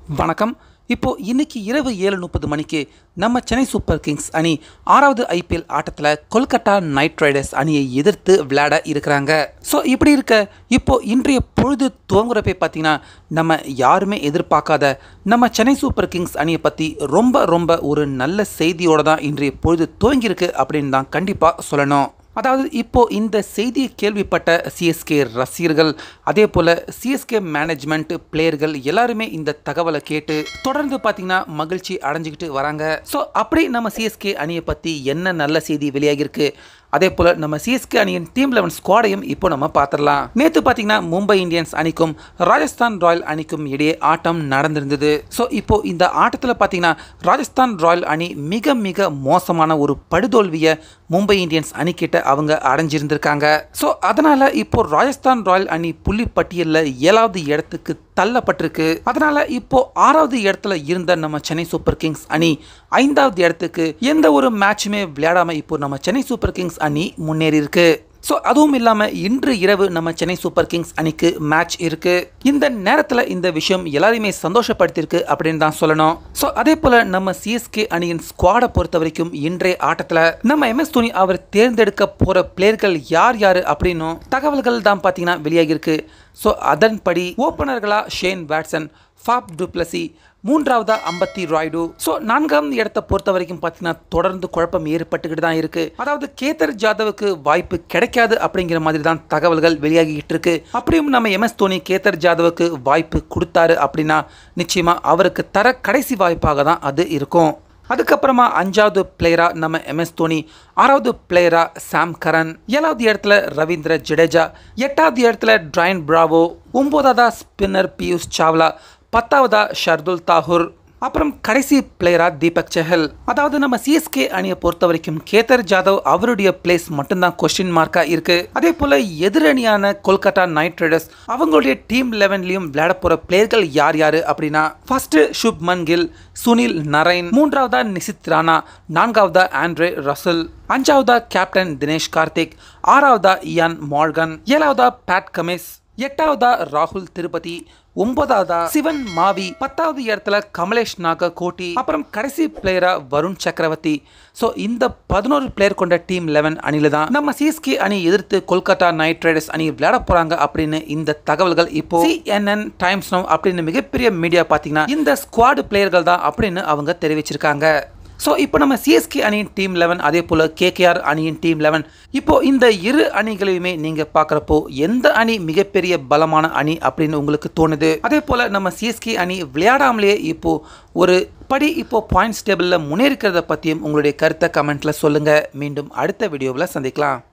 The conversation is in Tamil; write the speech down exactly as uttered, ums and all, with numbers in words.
வணக்கம். இப்போ இன்னைக்கு இரவு ஏழு முப்பது மணிக்கு நம்ம சென்னை சூப்பர் கிங்ஸ் அணி ஆறாவது ஐபிஎல் ஆட்டத்தில் கொல்கட்டா நைட் ரைடர்ஸ் அணியை எதிர்த்து விளையாட இருக்கிறாங்க. ஸோ இப்படி இருக்க இப்போ இன்றைய பொழுது துவங்குறப்பே பார்த்தீங்கன்னா நம்ம யாருமே எதிர்பார்க்காத நம்ம சென்னை சூப்பர் கிங்ஸ் அணியை பற்றி ரொம்ப ரொம்ப ஒரு நல்ல செய்தியோடு தான் இன்றைய பொழுது துவங்கியிருக்கு அப்படின்னு தான் கண்டிப்பாக சொல்லணும். அதாவது இப்போ இந்த செய்தியை கேள்விப்பட்ட சிஎஸ்கே ரசிகர்கள் அதே போல் சிஎஸ்கே மேனேஜ்மெண்ட் பிளேயர்கள் எல்லாருமே இந்த தகவலை கேட்டு தொடர்ந்து பார்த்தீங்கன்னா மகிழ்ச்சி அடைஞ்சிக்கிட்டு வராங்க. ஸோ அப்படி நம்ம சிஎஸ்கே அணியை பற்றி என்ன நல்ல செய்தி வெளியாகிருக்கு, அதே போல் நம்ம சிஎஸ்கே அணியின் டீம் லெவன் ஸ்குவாடையும் இப்போ நம்ம பார்த்துடலாம். நேற்று பார்த்தீங்கன்னா மும்பை இந்தியன்ஸ் அணிக்கும் ராஜஸ்தான் ராயல் அணிக்கும் இடையே ஆட்டம் நடந்திருந்தது. ஸோ இப்போ இந்த ஆட்டத்தில் பார்த்தீங்கன்னா ராஜஸ்தான் ராயல் அணி மிக மிக மோசமான ஒரு படுதோல்வியை மும்பை இந்தியன்ஸ் அணிக்கிட்ட அவங்க அடைஞ்சிருந்திருக்காங்க. ஸோ அதனால இப்போ ராஜஸ்தான் ராயல் அணி புள்ளி பட்டியலில் ஏழாவது இடத்துக்கு தள்ளப்பட்டிருக்கு. அதனால இப்போ ஆறாவது இடத்துல இருந்த நம்ம சென்னை சூப்பர் கிங்ஸ் அணி ஐந்தாவது இடத்துக்கு எந்த ஒரு மேட்சுமே விளையாடாம இப்போ நம்ம சென்னை சூப்பர் கிங்ஸ் அணி முன்னேறி இருக்கு. ஸோ அதுவும் இல்லாமல் இன்று இரவு நம்ம சென்னை சூப்பர் கிங்ஸ் அணிக்கு மேட்ச் இருக்கு. இந்த நேரத்தில் இந்த விஷயம் எல்லாரையுமே சந்தோஷப்படுத்தியிருக்கு அப்படின்னு தான் சொல்லணும். ஸோ அதே போல் நம்ம சிஎஸ்கே அணியின் ஸ்குவாடை பொறுத்த வரைக்கும் இன்றைய ஆட்டத்தில் நம்ம எம்எஸ் தோனி அவர் தேர்ந்தெடுக்க போகிற பிளேயர்கள் யார் யார் அப்படின்னும் தகவல்கள் தான் பார்த்தீங்கன்னா வெளியாகிருக்கு. ஸோ அதன்படி ஓப்பனர்களா ஷேன் வாட்சன், ஃபாப் டுப்ளசி, மூன்றாவதா அம்பத்தி ராய்டு. ஸோ நான்காம் இடத்தை பொறுத்த வரைக்கும் பார்த்தீங்கன்னா தொடர்ந்து குழப்பம் ஏற்பட்டுக்கிட்டு தான் இருக்கு. அதாவது கேதர் ஜாதவுக்கு வாய்ப்பு கிடைக்காது அப்படிங்கிற மாதிரி தான் தகவல்கள் வெளியாகிட்டு இருக்கு. அப்படியும் நம்ம எம்எஸ் தோனி கேதர் ஜாதவுக்கு வாய்ப்பு கொடுத்தாரு அப்படின்னா நிச்சயமா அவருக்கு தர கடைசி வாய்ப்பாக தான் அது இருக்கும். அதுக்கப்புறமா அஞ்சாவது பிளேயரா நம்ம எம்எஸ் தோனி, ஆறாவது பிளேயரா சாம் கரன், ஏழாவது இடத்துல ரவீந்திர ஜடேஜா, எட்டாவது இடத்துல ட்ரைன் பிராவோ, ஒன்பதாவதா ஸ்பின்னர் பியூஷ் சாவ்லா, பத்தாவதா ஷர்துல் தாகூர், அப்புறம் கடைசி பிளேயரா தீபக் செஹல். அதாவது நம்ம சிஎஸ்கே அணியை பொறுத்த வரைக்கும் கேதர் ஜாதவ் அவருடைய பிளேஸ் மட்டும்தான் கொஸ்டின் மார்க்கா இருக்கு. அதே போல எதிரணியான கொல்கட்டா நைட் ரைடர்ஸ் அவங்களுடைய டீம் லெவன்லயும் விளையாட போற பிளேயர்கள் யார் யாரு அப்படின்னா ஃபர்ஸ்ட் சுப்மன் கில், சுனில் நரைன், மூன்றாவதா நிசித் ராணா, நான்காவதா ஆண்ட்ரே ரசல், அஞ்சாவதா கேப்டன் தினேஷ் கார்த்திக், ஆறாவதா இயான் மார்கன், ஏழாவதா பேட் கமின்ஸ், எட்டாவதா ராகுல் திருப்பதி, ஒன்பதாவதா சிவன் மாவி, பத்தாவது இடத்துல கமலேஷ் நாக கோட்டி, அப்புறம் கடைசி பிளேயரா வருண் சக்கரவர்த்தி. ஸோ இந்த பதினோரு பிளேயர் கொண்ட டீம் லெவன் அணியில தான் நம்ம சிஎஸ்கே அணி எதிர்த்து கொல்கத்தா நைட் ரைடர்ஸ் அணி விளையாட போறாங்க அப்படின்னு இந்த தகவல்கள் இப்போ சிஎன்என் டைம்ஸ் நவ் அப்படின்னு மிகப்பெரிய மீடியா பார்த்தீங்கன்னா இந்த ஸ்குவாட் பிளேயர்கள் தான் அப்படின்னு அவங்க தெரிவிச்சிருக்காங்க. ஸோ இப்போ நம்ம சிஎஸ்கே அணியின் டீம் லெவன் அதே போல் கேகேஆர் அணியின் டீம் லெவன் இப்போ இந்த இரு அணிகளையுமே நீங்கள் பார்க்குறப்போ எந்த அணி மிகப்பெரிய பலமான அணி அப்படின்னு உங்களுக்கு தோணுது? அதே போல் நம்ம சிஎஸ்கே அணி விளையாடாமலேயே இப்போ ஒரு படி இப்போ பாயிண்ட்ஸ் டேபிளில் முன்னேறிக்கிறத பற்றியும் உங்களுடைய கருத்தை கமெண்ட்டில் சொல்லுங்கள். மீண்டும் அடுத்த வீடியோவில் சந்திக்கலாம்.